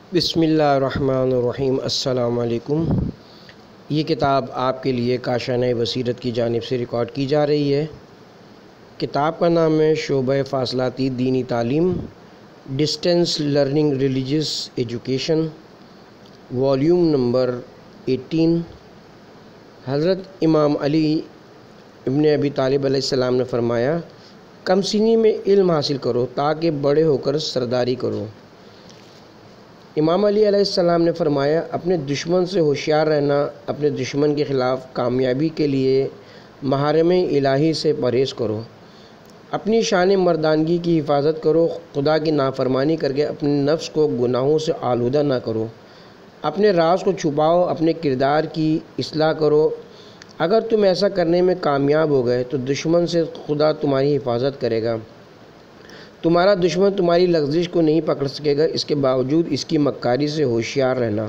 بسم اللہ الرحمن الرحیم۔ السلام علیکم۔ یہ کتاب آپ کے لیے کاشانۂ بصیرت کی جانب سے ریکارڈ کی جا رہی ہے۔ کتاب کا نام ہے شعبہ فاصلاتی دینی تعلیم، distance learning religious education, volume number 18۔ حضرت امام علی ابن ابی طالب علیہ السلام نے فرمایا، کم سنی میں علم حاصل کرو تاکہ بڑے ہو کر سرداری کرو۔ امام علی علیہ السلام نے فرمایا، اپنے دشمن سے ہوشیار رہنا، اپنے دشمن کے خلاف کامیابی کے لیے محارم الہی سے پرہیز کرو، اپنی شان مردانگی کی حفاظت کرو، خدا کی نافرمانی کر کے اپنے نفس کو گناہوں سے آلودہ نہ کرو، اپنے راز کو چھپاؤ، اپنے کردار کی اصلاح کرو۔ اگر تم ایسا کرنے میں کامیاب ہو گئے تو دشمن سے خدا تمہاری حفاظت کرے گا۔ تمہارا دشمن تمہاری لغزش کو نہیں پکڑ سکے گا، اس کے باوجود اس کی مکاری سے ہوشیار رہنا۔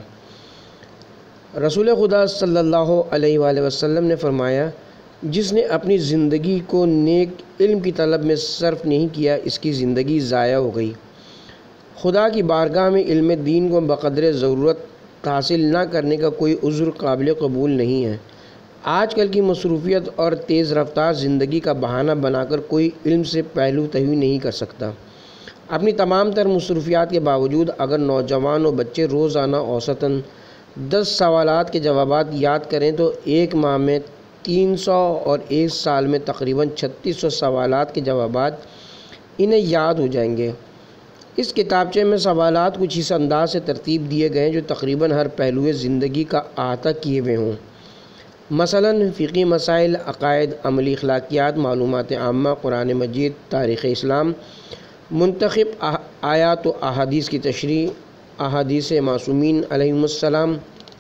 رسول خدا صلی اللہ علیہ وآلہ وسلم نے فرمایا، جس نے اپنی زندگی کو نیک علم کی طلب میں صرف نہیں کیا، اس کی زندگی ضائع ہو گئی۔ خدا کی بارگاہ میں علم دین کو بقدر ضرورت حاصل نہ کرنے کا کوئی عذر قابل قبول نہیں ہے۔ آج کل کی مصروفیت اور تیز رفتار زندگی کا بہانہ بنا کر کوئی علم سے پہلو تہی نہیں کر سکتا۔ اپنی تمام تر مصروفیات کے باوجود اگر نوجوان و بچے روزانہ اوسطاً 10 سوالات کے جوابات یاد کریں تو ایک ماہ میں 300 اور ایک سال میں تقریباً 3600 سوالات کے جوابات انہیں یاد ہو جائیں گے۔ اس کتابچے میں سوالات کچھ اس انداز سے ترتیب دیے گئے ہیں جو تقریباً ہر پہلو زندگی کا احاطہ کیے ہوئے ہوں۔ مثلاً فقہی مسائل، عقائد، عملی اخلاقیات، معلومات عامہ، قرآن مجید، تاریخ اسلام، منتخب آیات و احادیث کی تشریح، احادیث معصومین علیہم السلام،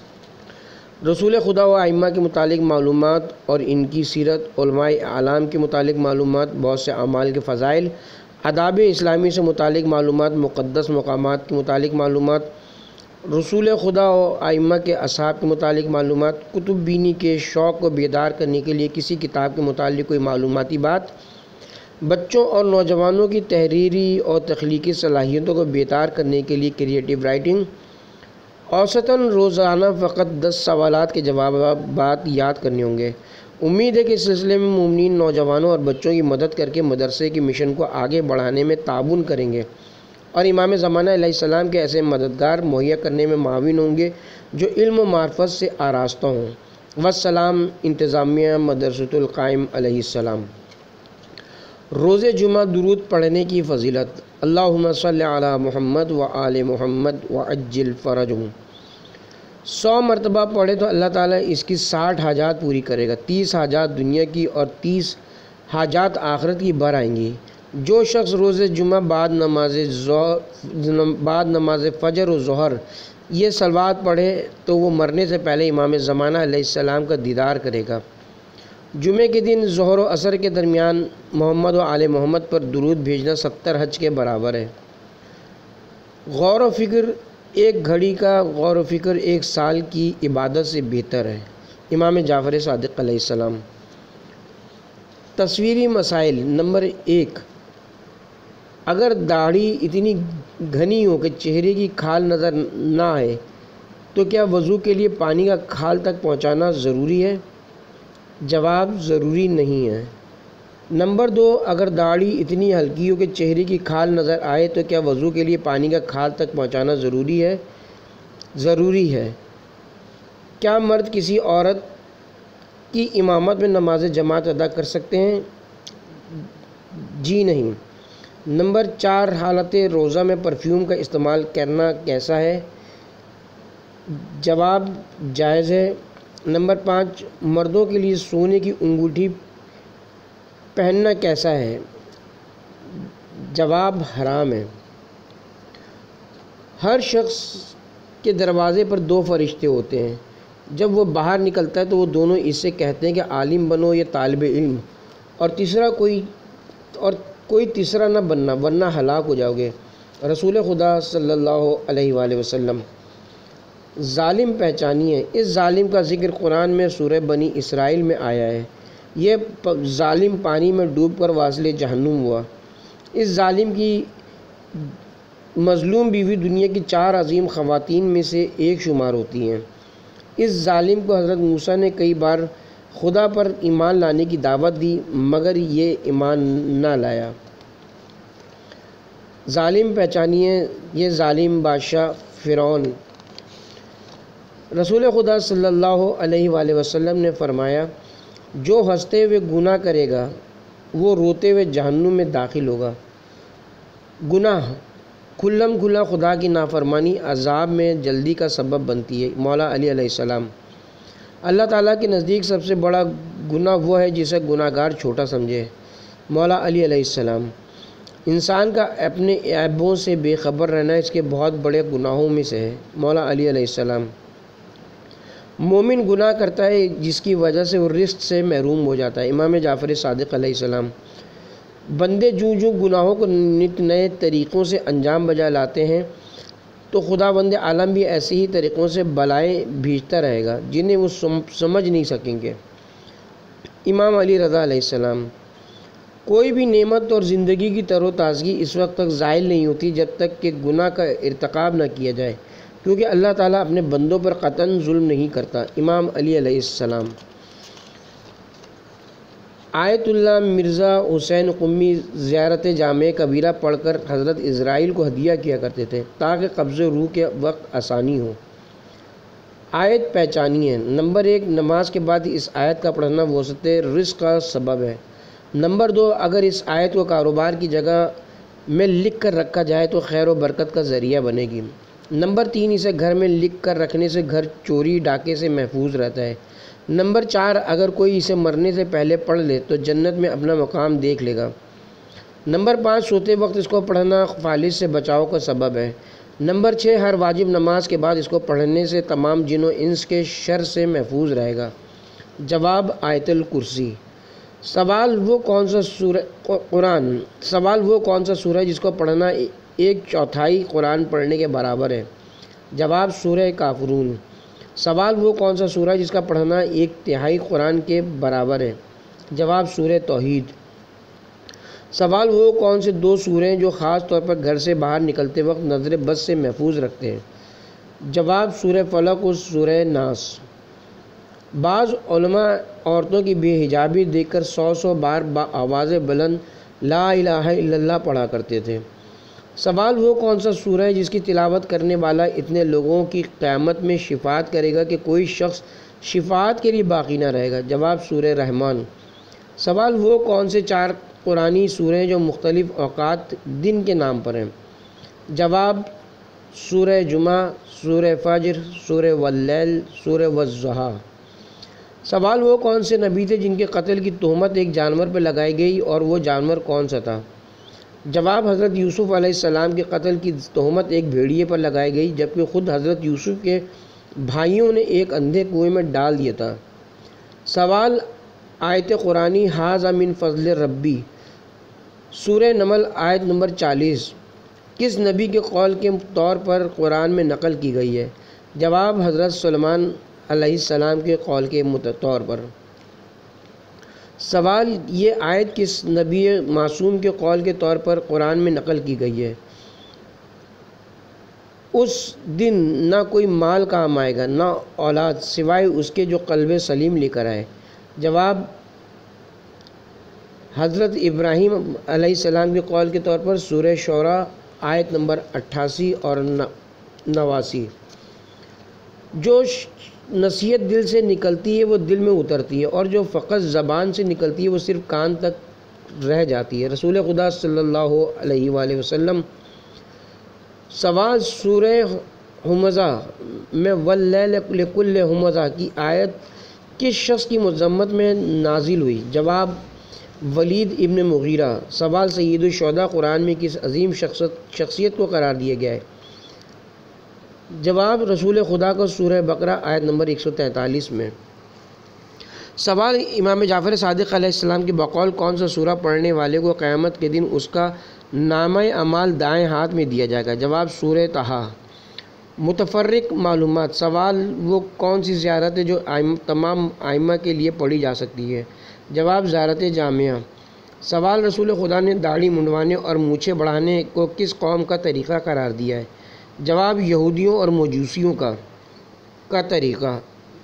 رسول خدا و ائمہ کے متعلق معلومات اور ان کی سیرت، علماء اعلام کے متعلق معلومات، بہت سے اعمال کے فضائل، آداب اسلامی سے متعلق معلومات، مقدس مقامات کے متعلق معلومات، رسول خدا و ائمہ کے اصحاب کے متعلق معلومات، کتب بینی کے شوق کو بیدار کرنے کے لیے کسی کتاب کے متعلق کوئی معلوماتی بات، بچوں اور نوجوانوں کی تحریری اور تخلیقی صلاحیتوں کو بیدار کرنے کے لیے کریٹیو رائٹنگ۔ اوسطاً روزانہ فقط 10 سوالات کے جوابات یاد کرنے ہوں گے۔ امید ہے کہ اس سلسلے میں مومنین نوجوانوں اور بچوں کی مدد کر کے مدرسے کی مشن کو آگے بڑھانے میں تعاون کریں گے اور امام زمانہ علیہ السلام کے ایسے مددگار مہیا کرنے میں معاون ہوں گے جو علم و معرفت سے آراستہ ہوں۔ والسلام، انتظامیہ مدرسۃ القائم علیہ السلام۔ روز جمعہ درود پڑھنے کی فضیلت۔ اللہم صلی علی محمد و آل محمد وعجل فرجہم۔ 100 مرتبہ پڑھے تو اللہ تعالیٰ اس کی 60 حاجات پوری کرے گا۔ 30 حاجات دنیا کی اور 30 حاجات آخرت کی بھر آئیں گی۔ جو شخص روز جمعہ بعد نماز فجر و ظہر یہ صلوات پڑھے تو وہ مرنے سے پہلے امام زمانہ علیہ السلام کا دیدار کرے گا۔ جمعے کے دن ظہر و عصر کے درمیان محمد و آل محمد پر درود بھیجنا 70 حج کے برابر ہے۔ غور و فکر ایک گھڑی کا غور و فکر 1 سال کی عبادت سے بہتر ہے۔ امام جعفر صادق علیہ السلام۔ تصویری مسائل۔ نمبر 1، اگر داڑھی اتنی گھنی ہو کہ چہرے کی کھال نظر نہ آئے تو کیا وضو کے لیے پانی کا کھال تک پہنچانا ضروری ہے؟ جواب: ضروری نہیں ہے۔ نمبر 2، اگر داڑھی اتنی ہلکی ہو کہ چہرے کی کھال نظر آئے تو کیا وضو کے لیے پانی کا کھال تک پہنچانا ضروری ہے؟ ضروری ہے۔ کیا مرد کسی عورت کی امامت میں نماز جماعت ادا کر سکتے ہیں؟ جی نہیں۔ نمبر 4، حالت روزہ میں پرفیوم کا استعمال کرنا کیسا ہے؟ جواب: جائز ہے۔ نمبر 5، مردوں کے لیے سونے کی انگوٹھی پہننا کیسا ہے؟ جواب: حرام ہے۔ ہر شخص کے دروازے پر 2 فرشتے ہوتے ہیں۔ جب وہ باہر نکلتا ہے تو وہ دونوں اس سے کہتے ہیں کہ عالم بنو یا طالب علم، اور کوئی تیسرا نہ بننا ورنہ ہلاک ہو جاؤ گے۔ رسول خدا صلی اللہ علیہ وآلہ وسلم۔ ظالم پہچانیے۔ اس ظالم کا ذکر قرآن میں سورہ بنی اسرائیل میں آیا ہے۔ یہ ظالم پانی میں ڈوب کر واصل جہنم ہوا۔ اس ظالم کی مظلوم بیوی دنیا کی 4 عظیم خواتین میں سے ایک شمار ہوتی ہیں۔ اس ظالم کو حضرت موسیٰ نے کئی بار خدا پر ایمان لانے کی دعوت دی مگر یہ ایمان نہ لایا۔ ظالم پہچانیے، یہ ظالم بادشاہ فرعون۔ رسول خدا صلی اللہ علیہ وآلہ وسلم نے فرمایا، جو ہنستے ہوئے گناہ کرے گا وہ روتے ہوئے جہنم میں داخل ہوگا۔ گناہ کھلم کھلا خدا کی نافرمانی عذاب میں جلدی کا سبب بنتی ہے۔ مولا علی علیہ السلام۔ اللہ تعالیٰ کے نزدیک سب سے بڑا گناہ وہ ہے جسے گناہ گار چھوٹا سمجھے۔ مولا علی علیہ السلام۔ انسان کا اپنے عیبوں سے بے خبر رہنا اس کے بہت بڑے گناہوں میں سے ہے۔ مولا علی علیہ السلام۔ مومن گناہ کرتا ہے جس کی وجہ سے وہ رزق سے محروم ہو جاتا ہے۔ امام جعفر صادق علیہ السلام۔ بندے جو گناہوں کو نت نئے طریقوں سے انجام بجا لاتے ہیں تو خدا بند عالم بھی ایسے ہی طریقوں سے بلائیں بھیجتا رہے گا جنہیں وہ سمجھ نہیں سکیں گے۔ امام علی رضا علیہ السلام۔ کوئی بھی نعمت اور زندگی کی تر و تازگی اس وقت تک زائل نہیں ہوتی جب تک کہ گناہ کا ارتکاب نہ کیا جائے، کیونکہ اللہ تعالیٰ اپنے بندوں پر قطعاً ظلم نہیں کرتا۔ امام علی علیہ السلام۔ آیت اللہ مرزا حسین قمی زیارت جامع کبیرہ پڑھ کر حضرت اسرائیل کو ہدیہ کیا کرتے تھے تاکہ قبض روح کے وقت آسانی ہو۔ آیت پہچانیے۔ نمبر 1، نماز کے بعد اس آیت کا پڑھنا وسعت رزق کا سبب ہے۔ نمبر 2، اگر اس آیت کو کاروبار کی جگہ میں لکھ کر رکھا جائے تو خیر و برکت کا ذریعہ بنے گی۔ نمبر 3، اسے گھر میں لکھ کر رکھنے سے گھر چوری ڈاکے سے محفوظ رہتا ہے۔ نمبر 4، اگر کوئی اسے مرنے سے پہلے پڑھ لے تو جنت میں اپنا مقام دیکھ لے گا۔ نمبر 5، سوتے وقت اس کو پڑھنا فالج سے بچاؤ کا سبب ہے۔ نمبر 6، ہر واجب نماز کے بعد اس کو پڑھنے سے تمام جن و انس کے شر سے محفوظ رہے گا۔ جواب آیت الکرسی۔ سوال وہ کون سا سورہ ہے جس کو پڑھنا 1/4 قرآن پڑھنے کے برابر ہے؟ جواب سورہ کافرون۔ سوال وہ کون سا سورہ ہے جس کا پڑھنا 1/3 قرآن کے برابر ہے؟ جواب سورہ توحید۔ سوال وہ کون سے 2 سورے ہیں جو خاص طور پر گھر سے باہر نکلتے وقت نظر بد سے محفوظ رکھتے ہیں؟ جواب سورہ فلق اور سورہ ناس۔ بعض علماء عورتوں کی بے حجابی دیکھ کر 100 بار آواز بلند لا الہ الا اللہ پڑھا کرتے تھے۔ سوال وہ کون سا سورہ ہے جس کی تلاوت کرنے والا اتنے لوگوں کی قیامت میں شفاعت کرے گا کہ کوئی شخص شفاعت کے لیے باقی نہ رہے گا؟ جواب سورہ رحمان۔ سوال وہ کون سے 4 قرآنی سورے ہیں جو مختلف اوقات دن کے نام پر ہیں؟ جواب سورہ جمعہ، سورہ فجر، سورہ واللیل، سورہ والضحیٰ۔ سوال وہ کون سے نبی تھے جن کے قتل کی تہمت ایک جانور پر لگائی گئی اور وہ جانور کون سا تھا؟ جواب حضرت یوسف علیہ السلام کے قتل کی تہمت ایک بھیڑیے پر لگائی گئی جبکہ خود حضرت یوسف کے بھائیوں نے ایک اندھے کنویں میں ڈال دیا تھا۔ سوال آیت قرآنی ھذا من فضل ربی، سورہ نمل آیت نمبر 40 کس نبی کے قول کے طور پر قرآن میں نقل کی گئی ہے؟ جواب حضرت سلیمان علیہ السلام کے قول کے طور پر۔ سوال یہ آیت کس نبی معصوم کے قول کے طور پر قرآن میں نقل کی گئی ہے؟ اس دن نہ کوئی مال کام آئے گا نہ اولاد سوائے اس کے جو قلب سلیم لے کر آئے۔ جواب حضرت ابراہیم علیہ السلام کے قول کے طور پر سورہ شعراء آیت نمبر 88 اور 89۔ جو نصیحت دل سے نکلتی ہے وہ دل میں اترتی ہے اور جو فقط زبان سے نکلتی ہے وہ صرف کان تک رہ جاتی ہے۔ رسول خدا صلی اللہ علیہ وآلہ وسلم۔ سوال سورہ ہمزہ میں واللیل لکل ہمزہ کی آیت کس شخص کی مذمت میں نازل ہوئی؟ جواب ولید ابن مغیرہ۔ سوال سید الشہداء قرآن میں کس عظیم شخصیت کو قرار دیا گیا ہے؟ جواب رسول خدا کو سورہ بقرہ آیت نمبر 143 میں۔ سوال امام جعفر صادق علیہ السلام کے بقول کون سا سورہ پڑھنے والے کو قیامت کے دن اس کا نامہ اعمال دائیں ہاتھ میں دیا جائے گا؟ جواب سورہ طٰہٰ۔ متفرق معلومات۔ سوال وہ کون سی زیارت ہے جو تمام ائمہ کے لیے پڑھی جا سکتی ہے؟ جواب زیارت جامعہ۔ سوال: رسول خدا نے داڑھی منڈوانے اور مونچھیں بڑھانے کو کس قوم کا طریقہ قرار دیا ہے؟ جواب: یہودیوں اور مجوسیوں کا طریقہ۔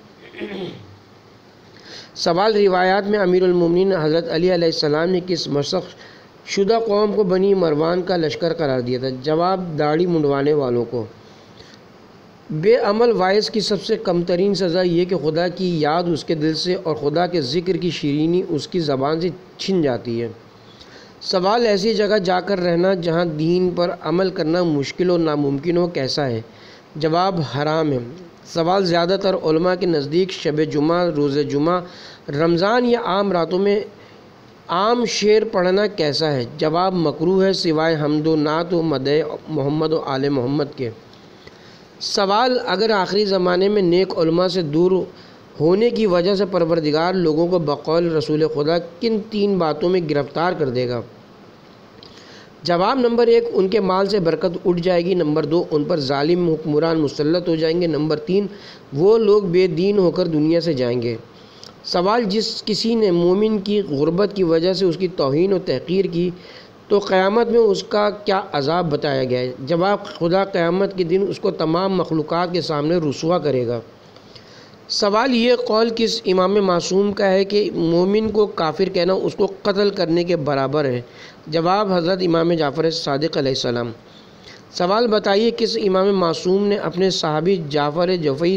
سوال: روایات میں امیر المومنین حضرت علی علیہ السلام نے کس مسخ شدہ قوم کو بنی مروان کا لشکر قرار دیا تھا؟ جواب: داڑھی منڈوانے والوں کو۔ بے عمل وائس کی سب سے کم ترین سزا یہ کہ خدا کی یاد اس کے دل سے اور خدا کے ذکر کی شیرینی اس کی زبان سے چھن جاتی ہے۔ سوال: ایسی جگہ جا کر رہنا جہاں دین پر عمل کرنا مشکل و ناممکن ہو کیسا ہے؟ جواب: حرام ہے۔ سوال: زیادہ تر علماء کے نزدیک شب جمعہ، روز جمعہ، رمضان یا عام راتوں میں عام شعر پڑھنا کیسا ہے؟ جواب: مکروہ ہے سوائے حمد و نعت و مدح محمد و آل محمد کے۔ سوال: اگر آخری زمانے میں نیک علماء سے دور ہونے کی وجہ سے پروردگار لوگوں کو بقول رسول خدا کن 3 باتوں میں گرفتار کر دے گا؟ جواب: نمبر 1، ان کے مال سے برکت اٹھ جائے گی۔ نمبر 2، ان پر ظالم حکمران مسلط ہو جائیں گے۔ نمبر 3، وہ لوگ بے دین ہو کر دنیا سے جائیں گے۔ سوال: جس کسی نے مومن کی غربت کی وجہ سے اس کی توہین و تحقیر کی تو قیامت میں اس کا کیا عذاب بتایا گیا ہے؟ جواب: خدا قیامت کے دن اس کو تمام مخلوقات کے سامنے رسوا کرے گا۔ سوال: یہ قول کس امام معصوم کا ہے کہ مومن کو کافر کہنا اس کو قتل کرنے کے برابر ہے؟ جواب: حضرت امام جعفر صادق علیہ السلام۔ سوال: بتائیے کس امام معصوم نے اپنے صحابی جابر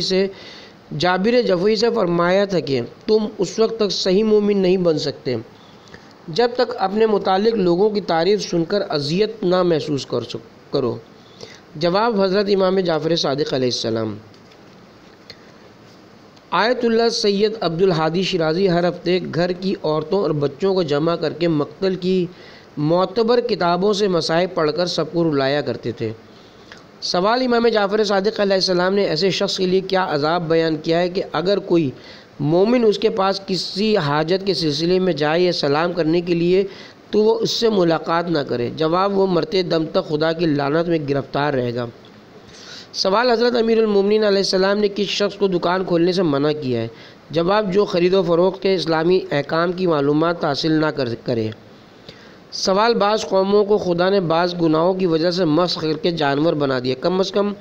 جفئی سے فرمایا تھا کہ تم اس وقت تک صحیح مومن نہیں بن سکتے جب تک اپنے متعلق لوگوں کی تعریف سن کر اذیت نہ محسوس کرو؟ جواب: حضرت امام جعفر صادق علیہ السلام۔ آیت اللہ سید عبدالہادی شیرازی ہر ہفتے گھر کی عورتوں اور بچوں کو جمع کر کے مقتل کی معتبر کتابوں سے مصائب پڑھ کر سب کو رلایا کرتے تھے۔ سوال: امام جعفر صادق علیہ السلام نے ایسے شخص کے لیے کیا عذاب بیان کیا ہے کہ اگر کوئی مومن اس کے پاس کسی حاجت کے سلسلے میں جائے یا سلام کرنے کے لیے تو وہ اس سے ملاقات نہ کرے؟ جواب: وہ مرتے دم تک خدا کی لعنت میں گرفتار رہے گا۔ سوال: حضرت امیر المومنین علیہ السلام نے کس شخص کو دکان کھولنے سے منع کیا ہے؟ جواب: جو خرید و فروخت کے اسلامی احکام کی معلومات حاصل نہ کرے۔ سوال: بعض قوموں کو خدا نے بعض گناہوں کی وجہ سے مسخ کر کے جانور بنا دیا، کم از کم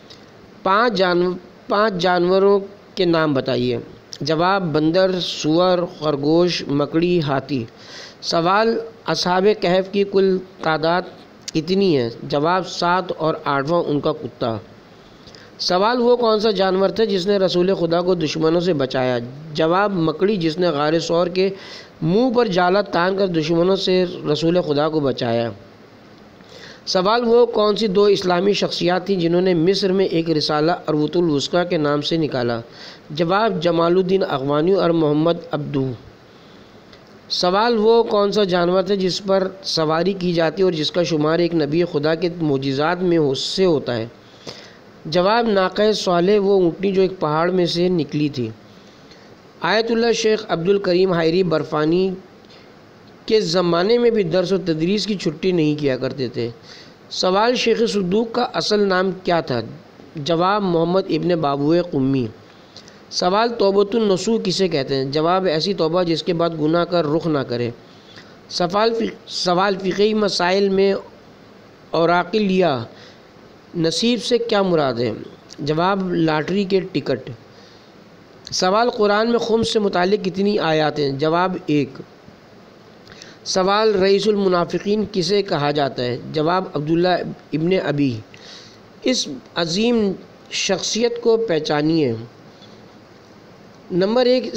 5 جانوروں کے نام بتائیے۔ جواب: بندر، سور، خرگوش، مکڑی، ہاتھی۔ سوال: اصحاب کہف کی کل تعداد کتنی ہے؟ جواب: 7 اور 8واں ان کا کتا۔ سوال: وہ کون سا جانور تھا جس نے رسول خدا کو دشمنوں سے بچایا؟ جواب: مکڑی، جس نے غار ثور کے منہ پر جالا تان کر دشمنوں سے رسول خدا کو بچایا۔ سوال: وہ کون سی 2 اسلامی شخصیات تھیں جنہوں نے مصر میں ایک رسالہ عروۃ الوثقیٰ کے نام سے نکالا؟ جواب: جمال الدین افغانی اور محمد عبدو۔ سوال: وہ کون سا جانور تھا جس پر سواری کی جاتی اور جس کا شمار ایک نبی خدا کے معجزات میں سے ہوتا ہے؟ جواب: ناقہ صالح، وہ اونٹنی جو ایک پہاڑ میں سے نکلی تھی۔ آیت اللہ شیخ عبد الکریم حائری برفانی کے زمانے میں بھی درس و تدریس کی چھٹی نہیں کیا کرتے تھے۔ سوال: شیخ صدوق کا اصل نام کیا تھا؟ جواب: محمد ابن بابوئے قمی۔ سوال: توبۃ النصوح کسے کہتے ہیں؟ جواب: ایسی توبہ جس کے بعد گناہ کا رخ نہ کرے۔ سوال: فقہی مسائل میں اوراقل یا نصیب سے کیا مراد ہے؟ جواب: لاٹری کے ٹکٹ۔ سوال: قرآن میں خمس سے متعلق کتنی آیات ہیں؟ جواب: 1۔ سوال: رئیس المنافقین کسے کہا جاتا ہے؟ جواب: عبداللہ ابن ابی۔ اس عظیم شخصیت کو پہچانیے۔ نمبر 1،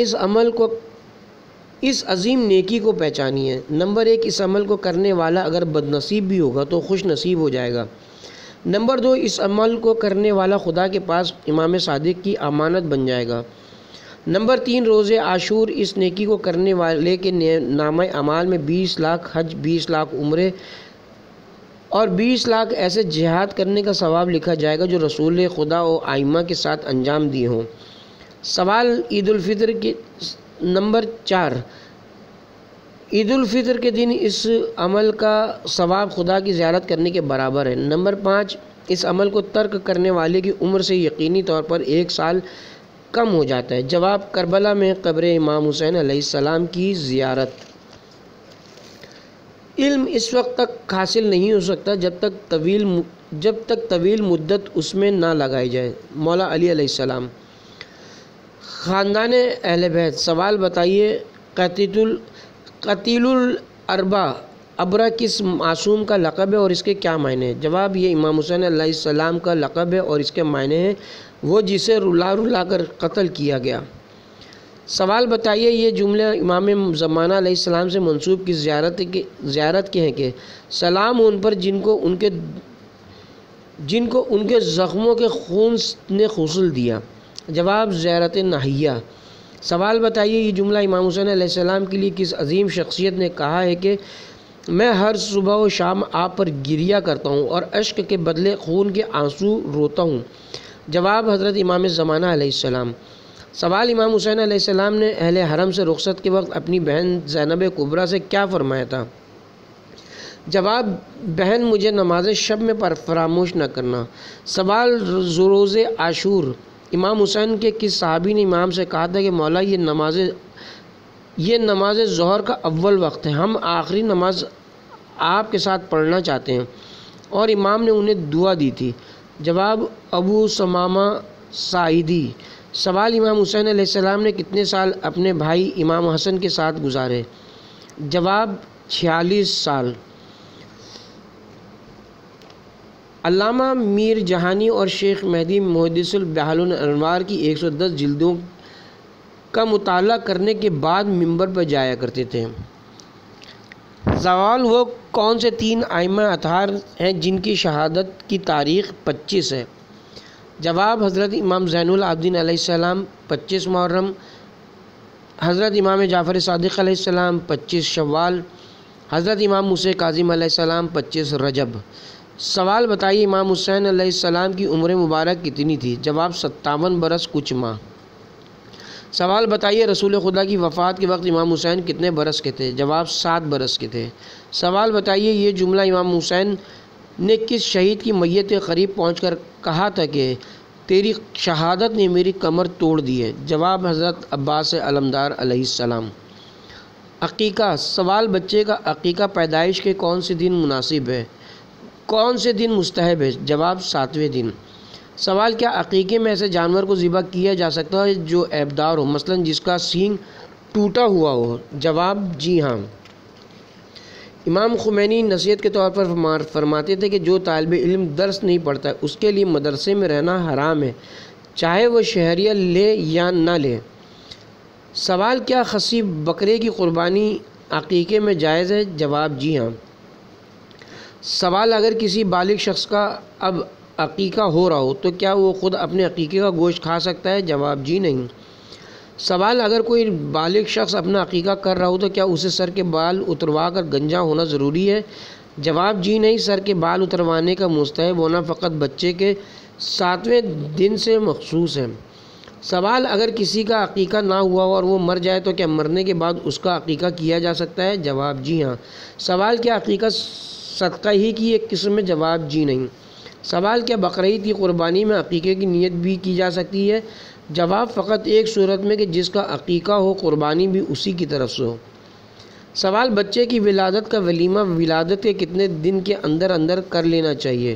اس عظیم نیکی کو پہچانیے۔ نمبر 1، اس عمل کو کرنے والا اگر بد نصیب بھی ہوگا تو خوش نصیب ہو جائے گا۔ نمبر 2، اس عمل کو کرنے والا خدا کے پاس امام صادق کی امانت بن جائے گا۔ نمبر 3، روز عاشور اس نیکی کو کرنے والے کے نامہ اعمال میں 20 لاکھ حج، 20 لاکھ عمرے اور 20 لاکھ ایسے جہاد کرنے کا ثواب لکھا جائے گا جو رسول خدا و ائمہ کے ساتھ انجام دیے ہوں۔ سوال: عید الفطر کے نمبر 4، عید الفطر کے دن اس عمل کا ثواب خدا کی زیارت کرنے کے برابر ہے۔ نمبر 5، اس عمل کو ترک کرنے والے کی عمر سے یقینی طور پر 1 سال کم ہو جاتا ہے۔ جواب: کربلا میں قبر امام حسین علیہ السلام کی زیارت۔ علم اس وقت تک حاصل نہیں ہو سکتا جب تک طویل مدت اس میں نہ لگائی جائے۔ مولا علی علیہ السلام۔ خاندان اہل بیت۔ سوال بتائیے قتیل ابرا کس معصوم کا لقب ہے اور اس کے کیا معنی ہیں؟ جواب، یہ امام حسین علیہ السلام کا لقب ہے اور اس کے معنی ہیں وہ جسے رلا کر قتل کیا گیا۔ سوال بتائیے یہ جملے امام زمانہ علیہ السلام سے منسوب کس زیارت کے ہیں کہ سلام ان پر جن کو ان کے زخموں کے خون نے غسل دیا۔ جواب، زیارت ناحیہ۔ سوال بتائیے یہ جملہ امام حسین علیہ السلام کے لیے کس عظیم شخصیت نے کہا ہے کہ میں ہر صبح و شام آپ پر گریہ کرتا ہوں اور اشک کے بدلے خون کے آنسو روتا ہوں؟ جواب، حضرت امام زمانہ علیہ السلام۔ سوال، امام حسین علیہ السلام نے اہل حرم سے رخصت کے وقت اپنی بہن زینب کبریٰ سے کیا فرمایا تھا؟ جواب، بہن مجھے نماز شب میں فراموش نہ کرنا۔ سوال، روز عاشور امام حسین کے کس صحابی نے امام سے کہا تھا کہ مولا یہ نماز ظہر کا اول وقت ہے، ہم آخری نماز آپ کے ساتھ پڑھنا چاہتے ہیں، اور امام نے انہیں دعا دی تھی؟ جواب، ابو ثمامہ ساعدی۔ سوال، امام حسین علیہ السلام نے کتنے سال اپنے بھائی امام حسن کے ساتھ گزارے؟ جواب، 46 سال۔ علامہ میر جہانی اور شیخ مہدی محدث بحار الانوار کی 110 جلدوں کا مطالعہ کرنے کے بعد منبر پر جایا کرتے تھے۔ سوال، وہ کون سے 3 ائمہ اطہار ہیں جن کی شہادت کی تاریخ 25 ہے؟ جواب، حضرت امام زین العابدین علیہ السلام 25 محرم، حضرت امام جعفر صادق علیہ السلام 25 شوال، حضرت امام موسیٰ کاظم علیہ السلام 25 رجب۔ سوال بتائیے امام حسین علیہ السلام کی عمر مبارک کتنی تھی؟ جواب، 57 برس کچھ ماہ۔ سوال بتائیے رسول خدا کی وفات کے وقت امام حسین کتنے برس کے تھے؟ جواب، 7 برس کے تھے۔ سوال بتائیے یہ جملہ امام حسین نے کس شہید کی میت کے قریب پہنچ کر کہا تھا کہ تیری شہادت نے میری کمر توڑ دی ہے؟ جواب، حضرت عباس علمدار علیہ السلام۔ عقیقہ۔ سوال، بچے کا عقیقہ پیدائش کے کون سے دن مناسب ہے؟ کون سے دن مستحب ہے؟ جواب، 7ویں دن۔ سوال، کیا عقیقے میں ایسے جانور کو ذبح کیا جا سکتا ہے جو عیبدار ہو، مثلا جس کا سینگ ٹوٹا ہوا ہو؟ جواب، جی ہاں۔ امام خمینی نصیحت کے طور پر فرماتے تھے کہ جو طالب علم درس نہیں پڑھتا اس کے لیے مدرسے میں رہنا حرام ہے، چاہے وہ شہریہ لے یا نہ لے۔ سوال، کیا خصی بکرے کی قربانی عقیقے میں جائز ہے؟ جواب، جی ہاں۔ سوال، اگر کسی بالغ شخص کا اب عقیقہ ہو رہا ہو تو کیا وہ خود اپنے عقیقے کا گوشت کھا سکتا ہے؟ جواب، جی نہیں۔ سوال، اگر کوئی بالغ شخص اپنا عقیقہ کر رہا ہو تو کیا اسے سر کے بال اتروا کر گنجا ہونا ضروری ہے؟ جواب، جی نہیں، سر کے بال اتروانے کا مستحب ہونا فقط بچے کے 7ویں دن سے مخصوص ہے۔ سوال، اگر کسی کا عقیقہ نہ ہوا ہو اور وہ مر جائے تو کیا مرنے کے بعد اس کا عقیقہ کیا جا سکتا ہے؟ جواب، جی ہاں۔ سوال، کیا عقیقہ صدقہ ہی کی ایک قسم ہے؟ جواب، جی نہیں۔ سوال، کیا بقرعید کی قربانی میں عقیقے کی نیت بھی کی جا سکتی ہے؟ جواب، فقط ایک صورت میں کہ جس کا عقیقہ ہو قربانی بھی اسی کی طرف سے ہو۔ سوال، بچے کی ولادت کا ولیمہ ولادت کے کتنے دن کے اندر اندر کر لینا چاہیے؟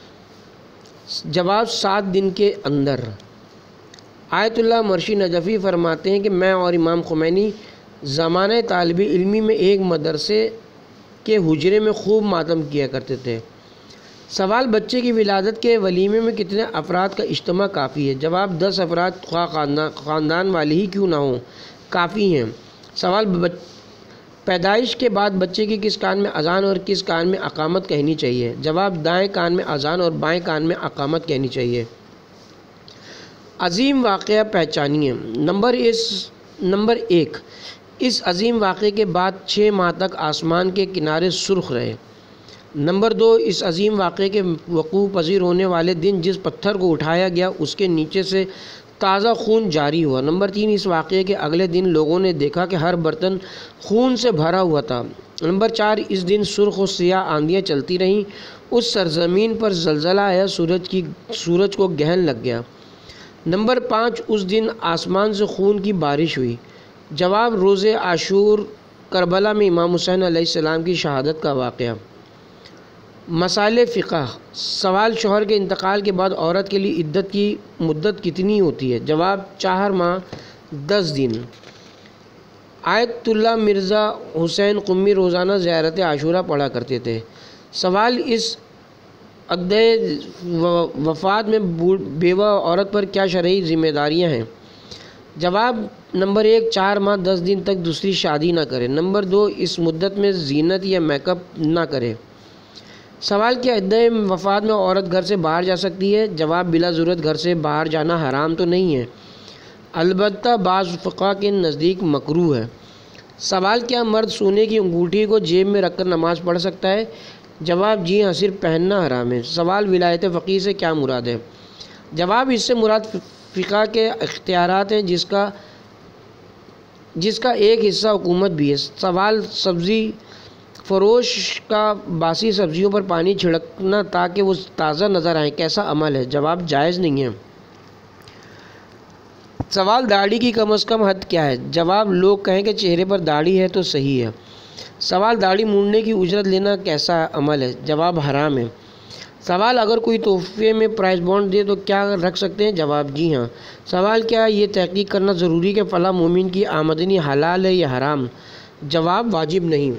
جواب، 7 دن کے اندر۔ آیت اللہ مرشی نجفی فرماتے ہیں کہ میں اور امام خمینی زمانہ طالب علمی میں ایک مدرسے کے حجرے میں خوب ماتم کیا کرتے تھے۔ سوال، بچے کی ولادت کے ولیمے میں کتنے افراد کا اجتماع کافی ہے؟ جواب، 10 افراد خواہ خاندان والے ہی کیوں نہ ہوں کافی ہیں۔ سوال، پیدائش کے بعد بچے کی کس کان میں اذان اور کس کان میں اقامت کہنی چاہیے؟ جواب، دائیں کان میں اذان اور بائیں کان میں اقامت کہنی چاہیے۔ عظیم واقعہ پہچانیے۔ نمبر 1، اس عظیم واقعے کے بعد 6 ماہ تک آسمان کے کنارے سرخ رہے۔ نمبر 2، اس عظیم واقعے کے وقوع پذیر ہونے والے دن جس پتھر کو اٹھایا گیا اس کے نیچے سے تازہ خون جاری ہوا۔ نمبر 3، اس واقعے کے اگلے دن لوگوں نے دیکھا کہ ہر برتن خون سے بھرا ہوا تھا۔ نمبر 4، اس دن سرخ و سیاہ آندیاں چلتی رہیں، اس سرزمین پر زلزلہ آیا، سورج کو گرہن لگ گیا۔ نمبر 5، اس دن آسمان سے خون کی بارش ہوئی۔ جواب، روز عاشور کربلا میں امام حسین علیہ السلام کی شہادت کا واقعہ۔ مسائل فقہ۔ سوال، شوہر کے انتقال کے بعد عورت کے لیے عدت کی مدت کتنی ہوتی ہے؟ جواب، 4 ماہ 10 دن۔ آیت اللہ مرزا حسین قمی روزانہ زیارت عاشورہ پڑھا کرتے تھے۔ سوال، اس عقدِ وفات میں بیوہ عورت پر کیا شرعی ذمہ داریاں ہیں؟ جواب، نمبر 1، 4 ماہ 10 دن تک دوسری شادی نہ کرے۔ نمبر 2، اس مدت میں زینت یا میک اپ نہ کرے۔ سوال، کیا عقدِ وفات میں عورت گھر سے باہر جا سکتی ہے؟ جواب، بلا ضرورت گھر سے باہر جانا حرام تو نہیں ہے، البتہ بعض فقہا کے نزدیک مکروہ ہے۔ سوال، کیا مرد سونے کی انگوٹھی کو جیب میں رکھ کر نماز پڑھ سکتا ہے؟ جواب، جی ہاں، صرف پہننا حرام ہے۔ سوال، ولایت فقیہ سے کیا مراد ہے؟ جواب، اس سے مراد فقہ کے اختیارات ہیں جس کا ایک حصہ حکومت بھی ہے۔ سوال، سبزی فروش کا باسی سبزیوں پر پانی چھڑکنا تاکہ وہ تازہ نظر آئیں کیسا عمل ہے؟ جواب، جائز نہیں ہے۔ سوال، داڑھی کی کم از کم حد کیا ہے؟ جواب، لوگ کہیں کہ چہرے پر داڑھی ہے تو صحیح ہے۔ سوال، داڑھی مونڈنے کی اجرت لینا کیسا عمل ہے؟ جواب، حرام ہے۔ سوال، اگر کوئی تحفے میں پرائز بانڈ دے تو کیا رکھ سکتے ہیں؟ جواب، جی ہاں۔ سوال، کیا یہ تحقیق کرنا ضروری کہ فلاں مومن کی آمدنی حلال ہے یا حرام؟ جواب، واجب نہیں۔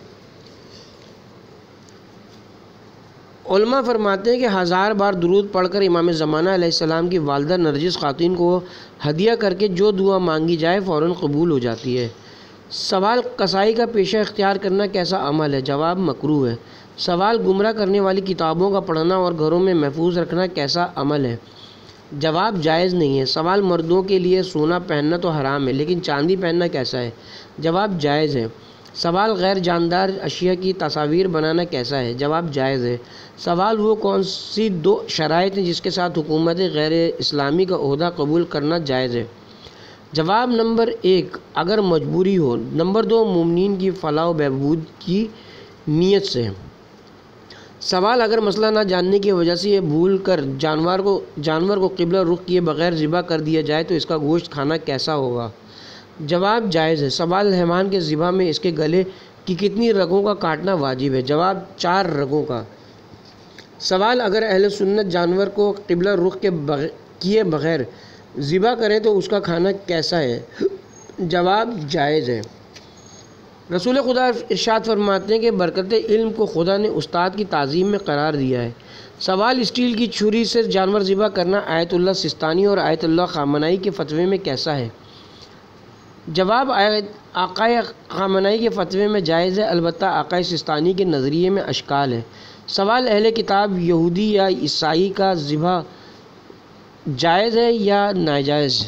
علماء فرماتے ہیں کہ 1000 بار درود پڑھ کر امام زمانہ علیہ السلام کی والدہ نرجس خاتون کو ہدیہ کر کے جو دعا مانگی جائے فوراً قبول ہو جاتی ہے۔ سوال، قصائی کا پیشہ اختیار کرنا کیسا عمل ہے؟ جواب، مکروہ ہے۔ سوال، گمراہ کرنے والی کتابوں کا پڑھنا اور گھروں میں محفوظ رکھنا کیسا عمل ہے؟ جواب، جائز نہیں ہے۔ سوال، مردوں کے لیے سونا پہننا تو حرام ہے لیکن چاندی پہننا کیسا ہے؟ جواب، جائز ہے۔ سوال، غیر جاندار اشیاء کی تصاویر بنانا کیسا ہے؟ جواب، جائز ہے۔ سوال، وہ کون سی 2 شرائط ہیں جس کے ساتھ حکومت غیر اسلامی کا عہدہ قبول کرنا جائز ہے؟ جواب، نمبر 1، اگر مجبوری ہو۔ نمبر 2، مومنین کی فلاح و بہبود کی نیت سے۔ سوال، اگر مسئلہ نہ جاننے کی وجہ سے یہ بھول کر جانور کو قبلہ رخ کیے بغیر ذبح کر دیا جائے تو اس کا گوشت کھانا کیسا ہوگا؟ جواب، جائز ہے۔ سوال، حیوان کے ذبح میں اس کے گلے کی کتنی رگوں کا کاٹنا واجب ہے؟ جواب، 4 رگوں کا۔ سوال، اگر اہل سنت جانور کو قبلہ رخ کیے بغیر ذبح کریں تو اس کا کھانا کیسا ہے؟ جواب، جائز ہے۔ رسول خدا ارشاد فرماتے ہیں کہ برکت علم کو خدا نے استاد کی تعظیم میں قرار دیا ہے۔ سوال، اسٹیل کی چھری سے جانور ذبح کرنا آیت اللہ سستانی اور آیت اللہ خامنائی کے فتوے میں کیسا ہے؟ جواب، آقائے خامنائی کے فتوے میں جائز ہے، البتہ آقائے سستانی کے نظریے میں اشکال ہے۔ سوال، اہل کتاب یہودی یا عیسائی کا ذبح جائز ہے یا ناجائز؟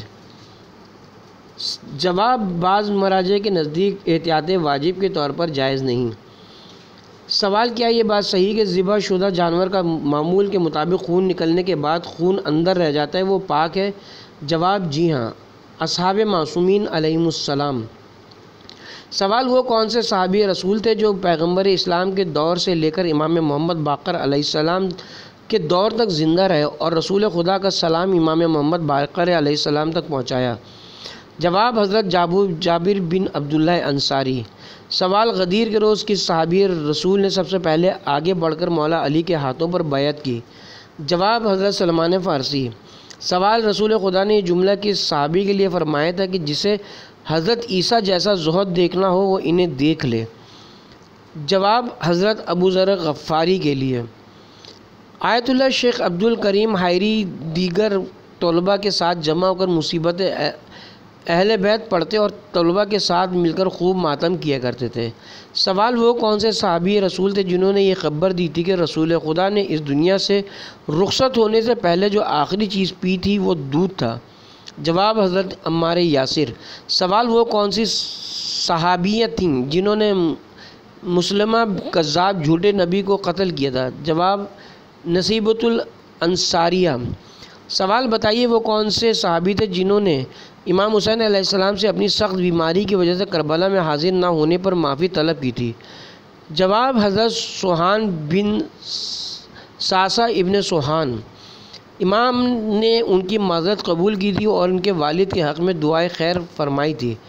جواب، بعض مراجع کے نزدیک احتیاط واجب کے طور پر جائز نہیں۔ سوال، کیا یہ بات صحیح کہ ذبح شدہ جانور کا معمول کے مطابق خون نکلنے کے بعد خون اندر رہ جاتا ہے وہ پاک ہے؟ جواب، جی ہاں، اصحاب معصومین علیہم السلام۔ سوال، وہ کون سے صحابی رسول تھے جو پیغمبر اسلام کے دور سے لے کر امام محمد باقر علیہ السلام کے دور تک زندہ رہے اور رسول خدا کا سلام امام محمد باقر علیہ السلام تک پہنچایا؟ جواب، حضرت جابر بن عبداللہ انصاری۔ سوال، غدیر کے روز کس صحابی رسول نے سب سے پہلے آگے بڑھ کر مولا علی کے ہاتھوں پر بیعت کی؟ جواب، حضرت سلمان فارسی۔ سوال، رسول خدا نے یہ جملہ کس صحابی کے لیے فرمایا تھا کہ جسے حضرت عیسیٰ جیسا زہد دیکھنا ہو وہ انہیں دیکھ لے؟ جواب، حضرت ابو ذر غفاری کے لیے۔ آیت اللہ شیخ عبد الکریم حائری دیگر طلباء کے ساتھ جمع ہو کر مصیبت اہل بیت پڑھتے اور طلباء کے ساتھ مل کر خوب ماتم کیا کرتے تھے۔ سوال، وہ کون سے صحابی رسول تھے جنہوں نے یہ خبر دی تھی کہ رسول خدا نے اس دنیا سے رخصت ہونے سے پہلے جو آخری چیز پی تھی وہ دودھ تھا؟ جواب، حضرت عمار یاسر۔ سوال، وہ کون سی صحابیہ تھیں جنہوں نے مسلمہ کذاب جھوٹے نبی کو قتل کیا تھا؟ جواب، نصیبۃ الانصاریہ۔ سوال، بتائیے وہ کون سے صحابی تھے جنہوں نے امام حسین علیہ السلام سے اپنی سخت بیماری کی وجہ سے کربلا میں حاضر نہ ہونے پر معافی طلب کی تھی؟ جواب، حضرت سوحان بن ساسا ابن سوحان۔ امام نے ان کی معذرت قبول کی تھی اور ان کے والد کے حق میں دعائے خیر فرمائی تھی۔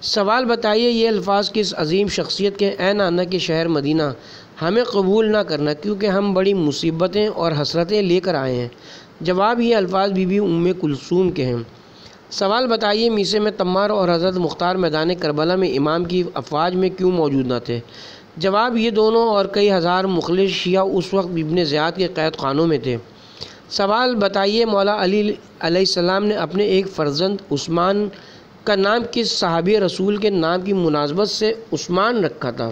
سوال بتائیے یہ الفاظ کس عظیم شخصیت کے اے نانا کے شہر مدینہ ہمیں قبول نہ کرنا کیونکہ ہم بڑی مصیبتیں اور حسرتیں لے کر آئے ہیں؟ جواب یہ الفاظ بی بی ام کلثوم کے ہیں۔ سوال بتائیے میسے میں تمار اور حضرت مختار میدان کربلا میں امام کی افواج میں کیوں موجود نہ تھے؟ جواب یہ دونوں اور کئی ہزار مخلص شیعہ اس وقت ابن زیاد کے قید خانوں میں تھے۔ سوال بتائیے مولا علی علیہ السلام نے اپنے ایک فرزند عثمان کا نام کس صحابی رسول کے نام کی مناسبت سے عثمان رکھا تھا؟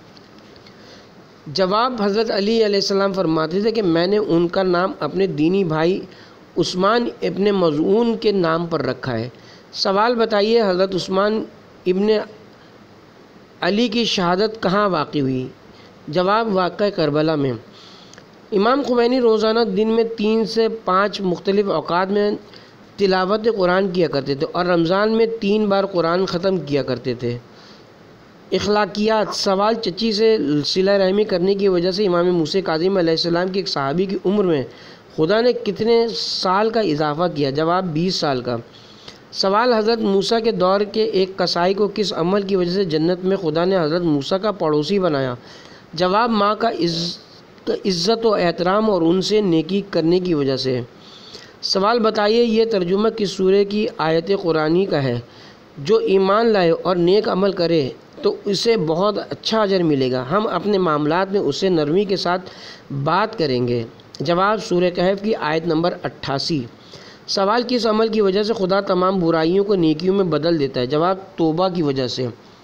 جواب حضرت علی علیہ السلام فرماتے تھے کہ میں نے ان کا نام اپنے دینی بھائی عثمان ابن مظعون کے نام پر رکھا ہے۔ سوال بتائیے حضرت عثمان ابن علی کی شہادت کہاں واقع ہوئی؟ جواب واقع کربلا میں۔ امام خمینی روزانہ دن میں 3 سے 5 مختلف اوقات میں تلاوت قرآن کیا کرتے تھے اور رمضان میں 3 بار قرآن ختم کیا کرتے تھے۔ اخلاقیات۔ سوال چچی سے صلہ رحمی کرنے کی وجہ سے امام موسیٰ کاظم علیہ السلام کی ایک صحابی کی عمر میں خدا نے کتنے سال کا اضافہ کیا؟ جواب 20 سال کا۔ سوال حضرت موسیٰ کے دور کے ایک قصائی کو کس عمل کی وجہ سے جنت میں خدا نے حضرت موسیٰ کا پڑوسی بنایا؟ جواب ماں کا عزت و احترام اور ان سے نیکی کرنے کی وجہ سے۔ سوال بتائیے یہ ترجمہ کس سورہ کی آیت قرآنی کا ہے؟ جو ایمان لائے اور نیک عمل کرے تو اسے بہت اچھا اجر ملے گا، ہم اپنے معاملات میں اسے نرمی کے ساتھ بات کریں گے۔ جواب سورہ کہف کی آیت نمبر 88۔ سوال کس عمل کی وجہ سے خدا تمام برائیوں کو نیکیوں میں بدل دیتا ہے؟ جواب توبہ کی وجہ سے۔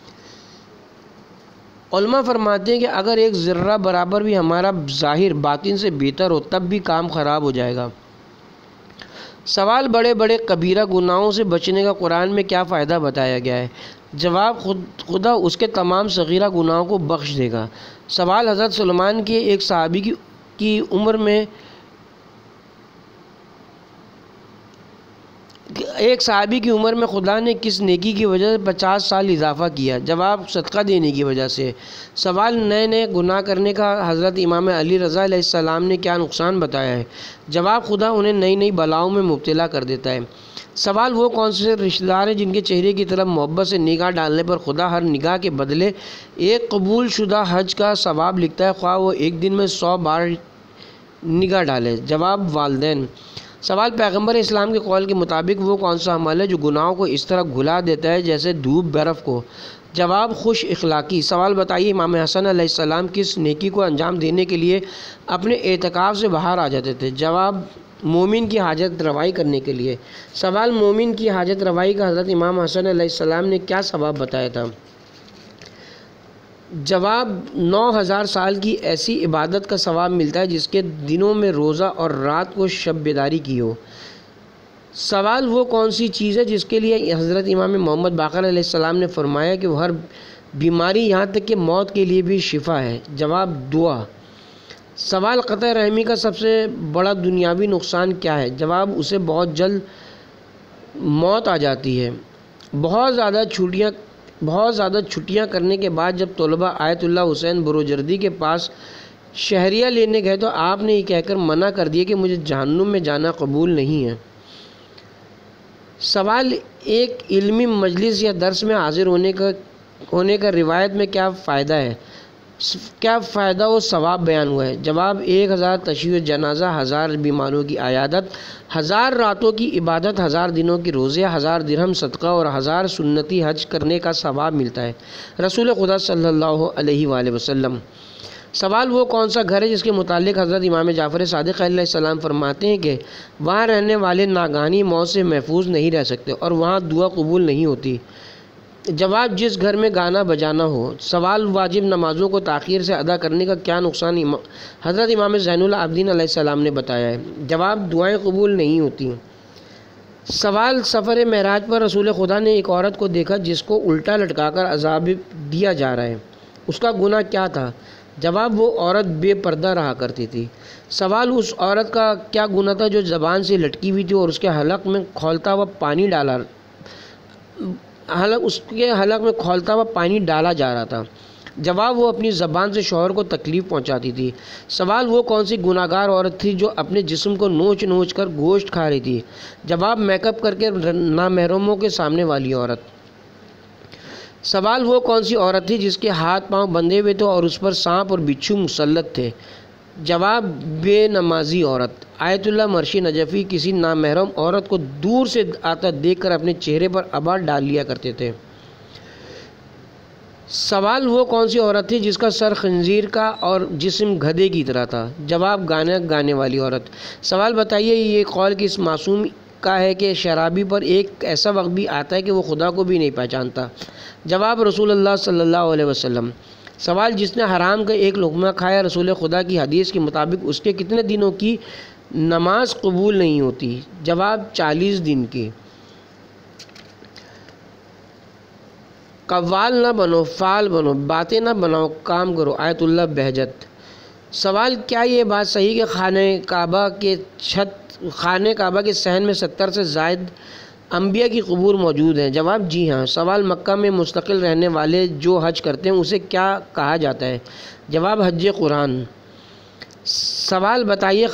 علماء فرماتے ہیں کہ اگر ایک ذرہ برابر بھی ہمارا ظاہر باطن سے بہتر ہو تب بھی کام خراب ہو جائے گا۔ سوال بڑے بڑے کبیرہ گناہوں سے بچنے کا قرآن میں کیا فائدہ بتایا گیا ہے؟ جواب خدا اس کے تمام صغیرہ گناہوں کو بخش دے گا۔ سوال حضرت سلیمان کے ایک صحابی کی عمر میں خدا نے کس نیکی کی وجہ سے 50 سال اضافہ کیا؟ جواب صدقہ دینے کی وجہ سے۔ سوال نئے گناہ کرنے کا حضرت امام علی رضا علیہ السلام نے کیا نقصان بتایا ہے؟ جواب خدا انہیں نئی بلاؤں میں مبتلا کر دیتا ہے۔ سوال وہ کون سے رشتہ دار ہیں جن کے چہرے کی طرف محبت سے نگاہ ڈالنے پر خدا ہر نگاہ کے بدلے ایک قبول شدہ حج کا ثواب لکھتا ہے خواہ وہ ایک دن میں 100 بار نگاہ ڈالے؟ جواب والدین۔ سوال پیغمبر اسلام کے قول کے مطابق وہ کون سا عمل ہے جو گناہوں کو اس طرح گھلا دیتا ہے جیسے دھوپ برف کو؟ جواب خوش اخلاقی۔ سوال بتائیے امام حسن علیہ السلام کس نیکی کو انجام دینے کے لیے اپنے اعتکاف سے باہر آ جاتے تھے؟ جواب مومن کی حاجت روائی کرنے کے لیے۔ سوال مومن کی حاجت روائی کا حضرت امام حسن علیہ السلام نے کیا ثواب بتایا تھا؟ جواب 9000 سال کی ایسی عبادت کا ثواب ملتا ہے جس کے دنوں میں روزہ اور رات کو شب بیداری کی ہو۔ سوال وہ کون سی چیز ہے جس کے لیے حضرت امام محمد باقر علیہ السلام نے فرمایا کہ وہ ہر بیماری یہاں تک کہ موت کے لیے بھی شفا ہے؟ جواب دعا۔ سوال قطع رحمی کا سب سے بڑا دنیاوی نقصان کیا ہے؟ جواب اسے بہت جلد موت آ جاتی ہے۔ بہت زیادہ چھٹیاں کرنے کے بعد جب طلباء آیت اللہ حسین بروجردی کے پاس شہریہ لینے گئے تو آپ نے یہ کہہ کر منع کر دیا کہ مجھے جہنم میں جانا قبول نہیں ہے۔ سوال ایک علمی مجلس یا درس میں حاضر ہونے کا روایت میں کیا فائدہ ہے؟ کیا فائدہ و ثواب بیان ہوا ہے؟ جواب 1000 تشییع جنازہ، 1000 بیماروں کی عیادت، 1000 راتوں کی عبادت، 1000 دنوں کی روزے، 1000 درہم صدقہ اور 1000 سنتی حج کرنے کا ثواب ملتا ہے۔ رسول خدا صلی اللہ علیہ وآلہ وسلم۔ سوال وہ کون سا گھر ہے جس کے متعلق حضرت امام جعفر صادق علیہ السلام فرماتے ہیں کہ وہاں رہنے والے ناگہانی موت سے محفوظ نہیں رہ سکتے اور وہاں دعا قبول نہیں ہوتی؟ جواب جس گھر میں گانا بجانا ہو۔ سوال واجب نمازوں کو تاخیر سے ادا کرنے کا کیا نقصان حضرت امام زین العابدین علیہ السلام نے بتایا ہے؟ جواب دعائیں قبول نہیں ہوتی۔ سوال سفر معراج پر رسول خدا نے ایک عورت کو دیکھا جس کو الٹا لٹکا کر عذاب دیا جا رہا ہے، اس کا گناہ کیا تھا؟ جواب وہ عورت بے پردہ رہا کرتی تھی۔ سوال اس عورت کا کیا گناہ تھا جو زبان سے لٹکی ہوئی تھی اور اس کے حلق میں کھولتا ہوا پانی ڈالا جا رہا تھا؟ جواب وہ اپنی زبان سے شوہر کو تکلیف پہنچاتی تھی۔ سوال وہ کون سی گناہ گار عورت تھی جو اپنے جسم کو نوچ کر گوشت کھا رہی تھی؟ جواب میک اپ کر کے نامحرموں کے سامنے والی عورت۔ سوال وہ کون سی عورت تھی جس کے ہاتھ پاؤں بندھے ہوئے تھے اور اس پر سانپ اور بچھو مسلط تھے؟ جواب بے نمازی عورت۔ آیت اللہ مرشی نجفی کسی نامحرم عورت کو دور سے آتا دیکھ کر اپنے چہرے پر ابار ڈال لیا کرتے تھے۔ سوال وہ کون سی عورت تھی جس کا سر خنزیر کا اور جسم گدھے کی طرح تھا؟ جواب گانا گانے والی عورت۔ سوال بتائیے یہ قول کس معصوم کا ہے کہ شرابی پر ایک ایسا وقت بھی آتا ہے کہ وہ خدا کو بھی نہیں پہچانتا؟ جواب رسول اللہ صلی اللہ علیہ وسلم۔ سوال جس نے حرام کا ایک لقمہ کھایا، رسول خدا کی حدیث کے مطابق اس کے کتنے دنوں کی نماز قبول نہیں ہوتی؟ جواب 40 دن کی۔ قوال نہ بنو، فعال بنو، باتیں نہ بناؤ، کام کرو۔ آیت اللہ بہجت۔ سوال کیا یہ بات صحیح کہ خانہ کعبہ کے صحن میں 70 سے زائد انبیاء کی قبور موجود ہیں؟ جواب جی ہاں۔ سوال مکہ میں مستقل رہنے والے جو حج کرتے ہیں اسے کیا کہا جاتا ہے؟ جواب حج قرآن۔ سوال بتائیے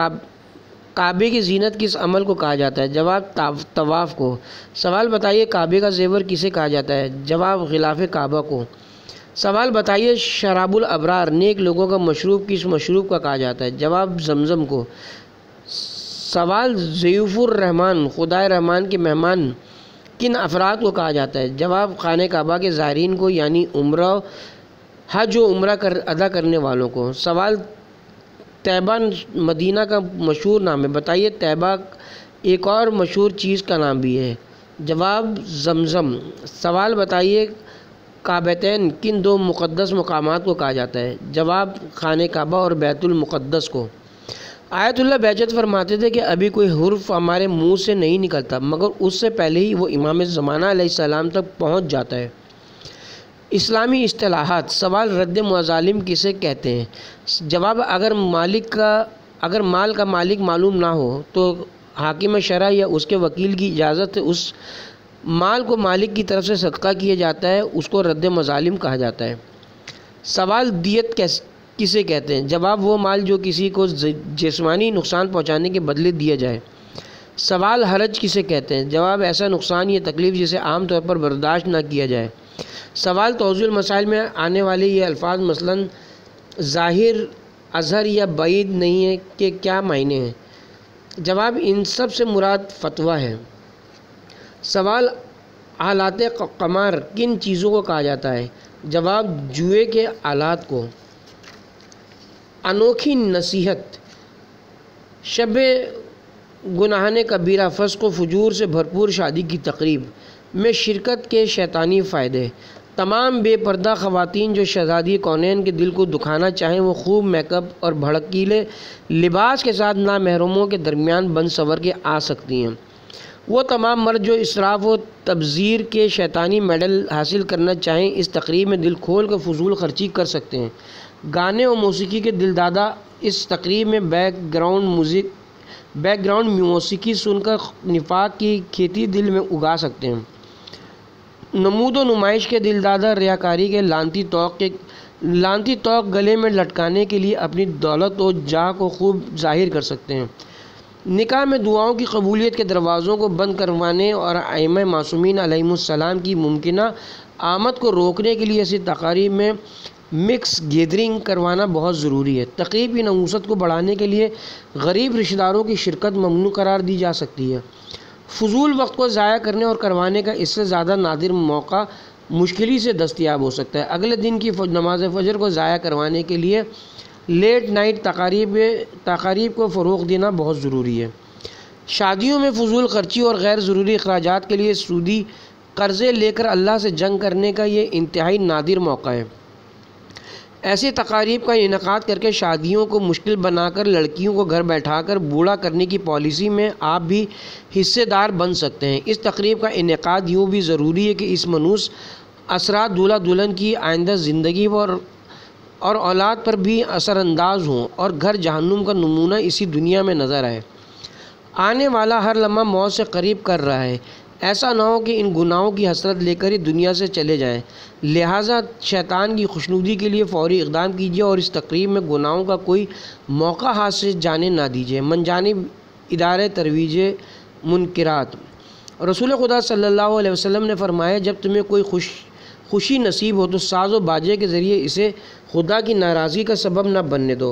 کعبے کی زینت کس عمل کو کہا جاتا ہے؟ جواب طواف کو۔ سوال بتائیے کعبے کا زیور کسے کہا جاتا ہے؟ جواب غلاف کعبہ کو۔ سوال بتائیے شراب الابرار نیک لوگوں کا مشروب کس مشروب کا کہا جاتا ہے؟ جواب زمزم کو۔ سوال ضیوف الرحمن خدائے رحمان کے مہمان کن افراد کو کہا جاتا ہے؟ جواب خانہ کعبہ کے زائرین کو، یعنی عمرہ حج و عمرہ ادا کرنے والوں کو۔ سوال طیبہ مدینہ کا مشہور نام ہے، بتائیے طیبہ ایک اور مشہور چیز کا نام بھی ہے؟ جواب زمزم۔ سوال بتائیے کعبتین کن دو مقدس مقامات کو کہا جاتا ہے؟ جواب خانہ کعبہ اور بیت المقدس کو۔ آیت اللہ بہجت فرماتے تھے کہ ابھی کوئی حرف ہمارے منہ سے نہیں نکلتا مگر اس سے پہلے ہی وہ امام زمانہ علیہ السلام تک پہنچ جاتا ہے۔ اسلامی اصطلاحات۔ سوال رد مظالم کسے کہتے ہیں؟ جواب اگر مال کا مالک معلوم نہ ہو تو حاکم شرع یا اس کے وکیل کی اجازت سے اس مال کو مالک کی طرف سے صدقہ کیا جاتا ہے، اس کو رد مظالم کہا جاتا ہے۔ سوال دیت کسے کہتے ہیں؟ جواب وہ مال جو کسی کو جسمانی نقصان پہنچانے کے بدلے دیا جائے۔ سوال حرج کسے کہتے ہیں؟ جواب ایسا نقصان یا تکلیف جسے عام طور پر برداشت نہ کیا جائے۔ سوال توضیح المسائل میں آنے والے یہ الفاظ مثلاً ظاہر، اظہر یا بعید نہیں ہے کہ کیا معنی ہیں؟ جواب ان سب سے مراد فتویٰ ہے۔ سوال آلات قمار کن چیزوں کو کہا جاتا ہے؟ جواب جوئے کے آلات کو۔ انوکھی نصیحت۔ شب گناہان کبیرہ، فسق و فجور سے بھرپور شادی کی تقریب میں شرکت کے شیطانی فائدے۔ تمام بے پردہ خواتین جو شہزادی کونین کے دل کو دکھانا چاہیں وہ خوب میک اپ اور بھڑکیلے لباس کے ساتھ نامحرموں کے درمیان بن سنور کے آ سکتی ہیں۔ وہ تمام مرد جو اسراف و تبذیر کے شیطانی میڈل حاصل کرنا چاہیں اس تقریب میں دل کھول کر فضول خرچی کر سکتے ہیں۔ گانے و موسیقی کے دل دادا اس تقریب میں بیک گراؤنڈ موسیقی سن کر نفاق کی کھیتی دل میں اگا سکتے ہیں۔ نمود و نمائش کے دل دادا ریاکاری کے لانتی توق گلے میں لٹکانے کے لیے اپنی دولت و جاہ کو خوب ظاہر کر سکتے ہیں۔ نکاح میں دعاؤں کی قبولیت کے دروازوں کو بند کروانے اور ائمہ معصومین علیہم السلام کی ممکنہ آمد کو روکنے کے لیے ایسی تقاریب میں مکس گیدرنگ کروانا بہت ضروری ہے۔ تقریب کی نحوست کو بڑھانے کے لیے غریب رشتہ داروں کی شرکت ممنوع قرار دی جا سکتی ہے۔ فضول وقت کو ضائع کرنے اور کروانے کا اس سے زیادہ نادر موقع مشکل سے دستیاب ہو سکتا ہے۔ اگلے دن کی نماز فجر کو ضائع کروانے کے لیے لیٹ نائٹ تقاریب کو فروغ دینا بہت ضروری ہے۔ شادیوں میں فضول خرچی اور غیر ضروری اخراجات کے لیے سودی قرضے لے کر اللہ سے جنگ کرنے کا یہ انتہائی نادر موقع ہے۔ ایسی تقاریب کا انعقاد کر کے شادیوں کو مشکل بنا کر لڑکیوں کو گھر بیٹھا کر بوڑھا کرنے کی پالیسی میں آپ بھی حصے دار بن سکتے ہیں۔ اس تقریب کا انعقاد یوں بھی ضروری ہے کہ اس منحوس اثرات دولہا دلہن کی آئندہ زندگی اور اولاد پر بھی اثر انداز ہوں اور گھر جہنم کا نمونہ اسی دنیا میں نظر آئے۔ آنے والا ہر لمحہ موت سے قریب کر رہا ہے، ایسا نہ ہو کہ ان گناہوں کی حسرت لے کر ہی دنیا سے چلے جائیں۔ لہٰذا شیطان کی خوشنودی کے لیے فوری اقدام کیجیے اور اس تقریب میں گناہوں کا کوئی موقع ہاتھ سے جانے نہ دیجیے۔ من جانب ادارہ ترویج منکرات۔ رسول خدا صلی اللہ علیہ وسلم نے فرمایا جب تمہیں کوئی خوشی نصیب ہو تو ساز و باجے کے ذریعے اسے خدا کی ناراضگی کا سبب نہ بننے دو۔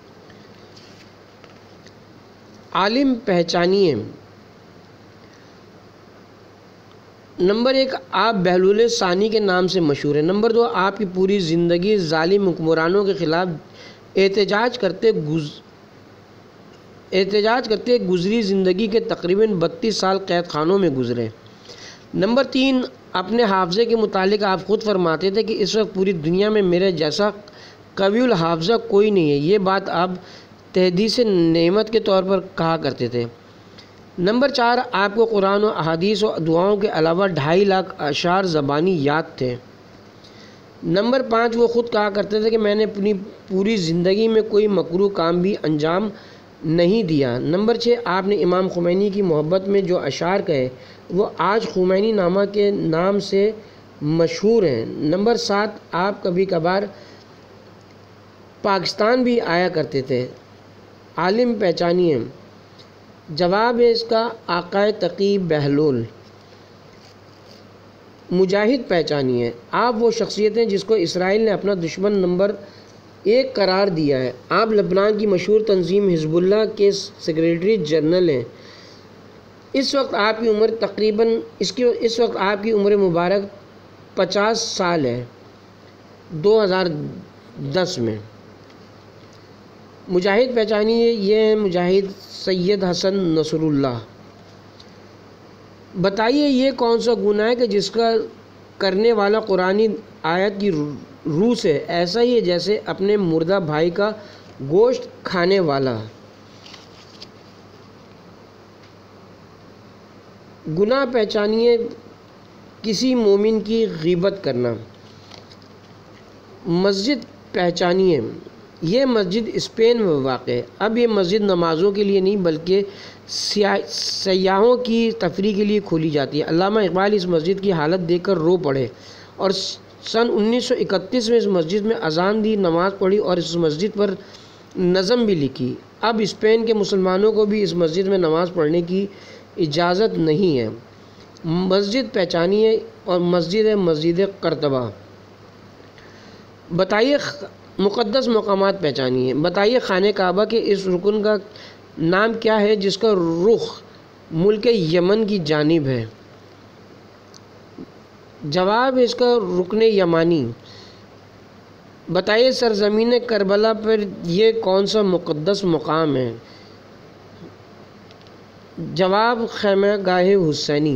عالم پہچانیے۔ نمبر 1، آپ بہلول ثانی کے نام سے مشہور ہیں۔ نمبر 2، آپ کی پوری زندگی ظالم حکمرانوں کے خلاف احتجاج کرتے گزری زندگی کے تقریباً 32 سال قید خانوں میں گزرے۔ نمبر 3، اپنے حافظے کے متعلق آپ خود فرماتے تھے کہ اس وقت پوری دنیا میں میرے جیسا قوی الحافظہ کوئی نہیں ہے۔ یہ بات آپ تحدیث نعمت کے طور پر کہا کرتے تھے۔ نمبر 4، آپ کو قرآن و احادیث و دعاؤں کے علاوہ 2.5 لاکھ اشعار زبانی یاد تھے۔ نمبر 5، وہ خود کہا کرتے تھے کہ میں نے اپنی پوری زندگی میں کوئی مکروہ کام بھی انجام نہیں دیا۔ نمبر 6، آپ نے امام خمینی کی محبت میں جو اشعار کہے وہ آج خمینی نامہ کے نام سے مشہور ہیں۔ نمبر 7، آپ کبھی کبھار پاکستان بھی آیا کرتے تھے۔ عالم پہچانیے۔ جواب ہے اس کا آقائے تقی بہلول۔ مجاہد پہچانیے۔ آپ وہ شخصیت ہیں جس کو اسرائیل نے اپنا دشمن نمبر 1 قرار دیا ہے۔ آپ لبنان کی مشہور تنظیم حزب اللہ کے سیکریٹری جنرل ہیں۔ اس وقت آپ کی عمر مبارک 50 سال ہے 2010 میں۔ مجاہد پہچانیے۔ یہ ہیں مجاہد سید حسن نصر اللہ۔ بتائیے یہ کون سا گناہ ہے کہ جس کا کرنے والا قرآنی آیت کی روح سے ایسا ہی ہے جیسے اپنے مردہ بھائی کا گوشت کھانے والا۔ گناہ پہچانیے۔ کسی مومن کی غیبت کرنا۔ مسجد پہچانیے۔ یہ مسجد اسپین میں واقع ہے۔ اب یہ مسجد نمازوں کے لیے نہیں بلکہ سیاحوں کی تفریح کے لیے کھولی جاتی ہے۔ علامہ اقبال اس مسجد کی حالت دیکھ کر رو پڑے اور سن 1931 میں اس مسجد میں اذان دی، نماز پڑھی اور اس مسجد پر نظم بھی لکھی۔ اب اسپین کے مسلمانوں کو بھی اس مسجد میں نماز پڑھنے کی اجازت نہیں ہے۔ مسجد پہچانیے اور مسجد ہے مسجد قرطبہ۔ بتائیے مقدس مقامات پہچانیے۔ بتائیے خانہ کعبہ کے اس رکن کا نام کیا ہے جس کا رخ ملک یمن کی جانب ہے؟ جواب ہے اس کا رکن یمانی۔ بتائیے سرزمین کربلا پر یہ کون سا مقدس مقام ہے؟ جواب خیمہ گاہ حسینی۔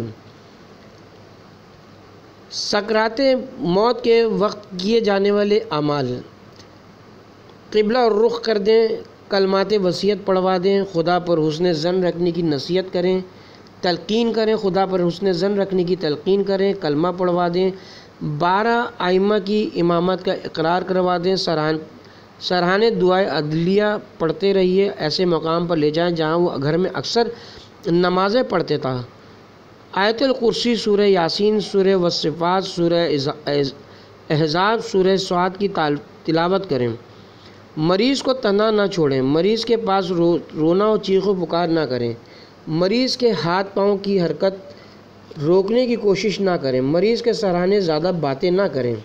سکرات موت کے وقت کیے جانے والے اعمال۔ قبلہ رخ کر دیں، کلمات وصیت پڑھوا دیں، خدا پر حسن ظن رکھنے کی نصیحت کریں، تلقین کریں، خدا پر حسن ظن رکھنے کی تلقین کریں، کلمہ پڑھوا دیں، 12 ائمہ کی امامت کا اقرار کروا دیں، سرہانے دعائے عدلیہ پڑھتے رہیے، ایسے مقام پر لے جائیں جہاں وہ گھر میں اکثر نمازیں پڑھتے تھا۔ آیت الکرسی، سورہ یاسین، سورہ والصفات، سورہ احزاب، سورہ صاد کی تلاوت کریں۔ مریض کو تنہا نہ چھوڑیں، مریض کے پاس رونا و چیخ و پکار نہ کریں، مریض کے ہاتھ پاؤں کی حرکت روکنے کی کوشش نہ کریں، مریض کے سراہنے زیادہ باتیں نہ کریں۔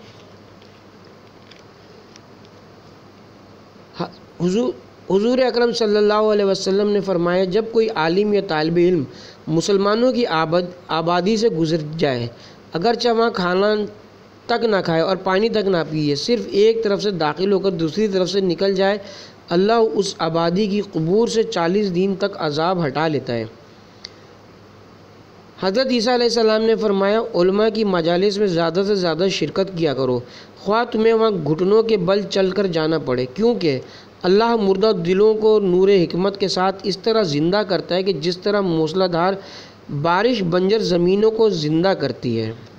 حضور اکرم صلی اللہ علیہ وسلم نے فرمایا جب کوئی عالم یا طالب علم مسلمانوں کی آبادی سے گزر جائے، اگرچہ وہاں کھانا تک نہ کھائے اور پانی تک نہ پیے، صرف ایک طرف سے داخل ہو کر دوسری طرف سے نکل جائے، اللہ اس آبادی کی قبور سے 40 دن تک عذاب ہٹا لیتا ہے۔ حضرت عیسیٰ علیہ السلام نے فرمایا علماء کی مجالس میں زیادہ سے زیادہ شرکت کیا کرو، خواہ تمہیں وہاں گھٹنوں کے بل چل کر جانا پڑے، کیونکہ اللہ مردہ دلوں کو نور حکمت کے ساتھ اس طرح زندہ کرتا ہے کہ جس طرح موسلا دھار بارش بنجر زمینوں کو زندہ کرتی ہے۔